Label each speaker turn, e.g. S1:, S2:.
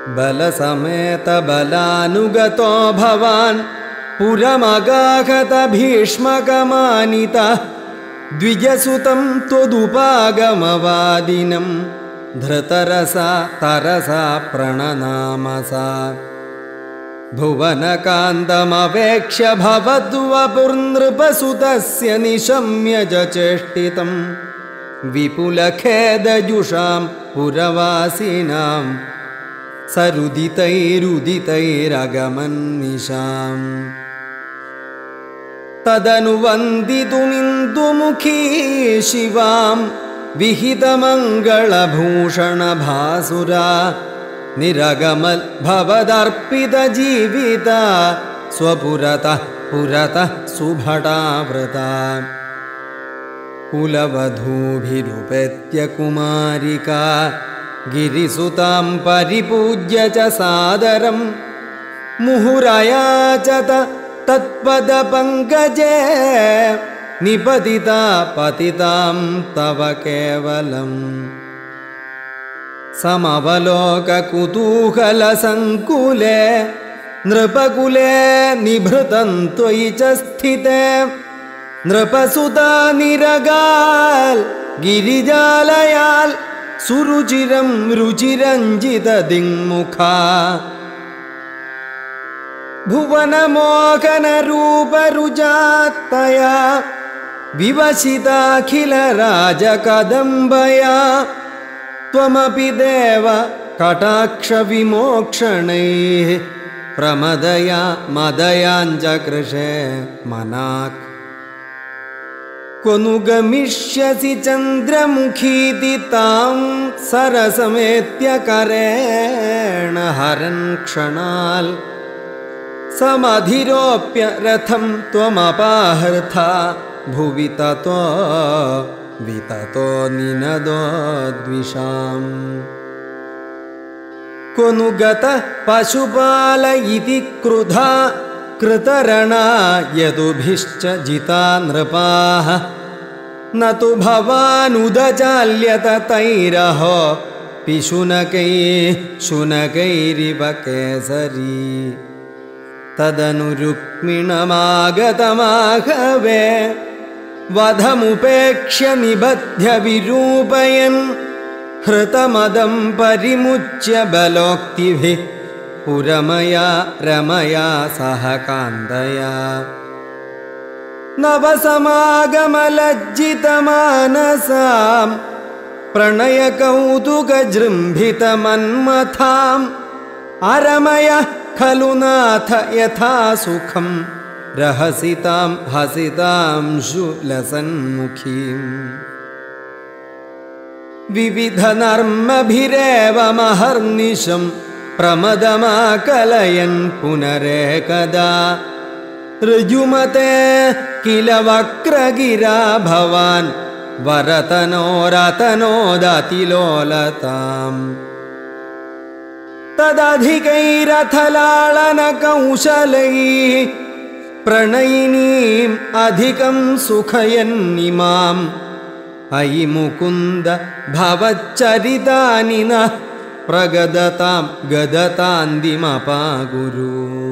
S1: बलसमेत बलानुगतो भवान् पुरमगाहत भीष्मकमानितः द्विजसुतं त्वदुपागमवादिनं धृतरसा तरसा प्रणनामसा भुवनकान्तमवेक्ष्य भवद्वपुर्नृपसुतस्य निशम्य च चेष्टितं विपुलखेदजुषां पुरवासिनां सरुदितैरुदितैरगमन्निशाम् तदनुवन्दितुमिन्दुमुखी शिवां विहितमङ्गलभूषणभासुरा निरगमद्भवदर्पितजीविता स्वपुरतः पुरतः सुभटावृता कुलवधूभिरुपेत्य कुमारिका गिरिसुतां परिपूज्य च सादरं मुहुरयाचत तत्पदपङ्कजे निपतिता पतितां तव केवलम् समवलोककुतूहलसङ्कुले नृपकुले निभृतं त्वयि च स्थिते नृपसुता निरगाल गिरिजालयाल सुरुचिरं रुचिरञ्जितदिङ्मुखा भुवनमोहनरूपरुजात्तया विवसिताखिलराजकदम्बया त्वमपि देव कटाक्षविमोक्षणैः प्रमदया मदयाञ्चकृशे मनाक् क्वनु गमिष्यसि चन्द्रमुखीति तां सरसमेत्य करेण हरन् क्षणाल् समधिरोप्य रथं त्वमपाहर्था भुवि ततो विततो निनदो द्विषाम् क्वनु गतः पशुपाल इति क्रुधा कृतरणा यदुभिश्च जिता नृपाः न तु भवानुदचाल्यत तैरहो पिशुनकैः शुनकैरिव केसरी तदनु रुक्मिणमागतमाहवे वधमुपेक्ष्य निबध्य विरूपयन् हृतमदं परिमुच्य बलोक्तिभिः पुरमया रमया सह कान्तया नवसमागमलज्जितमानसां प्रणयकौतुकजृम्भितमन्मथाम् अरमयः खलु नाथ यथा सुखं रहसितां हसितां शूलसन्मुखीम् विविधनर्मभिरेव महर्निशं प्रमदमाकलयन् पुनरेकदा ऋजुमते किल वक्रगिरा भवान् वरतनोरतनोदतिलोलताम् तदधिकैरथलाळनकौशलैः प्रणयिनीम् अधिकं सुखयन्निमाम् अयि मुकुन्द भवच्चरितानि नः प्रगदतां गदतान्दिमपागुरु।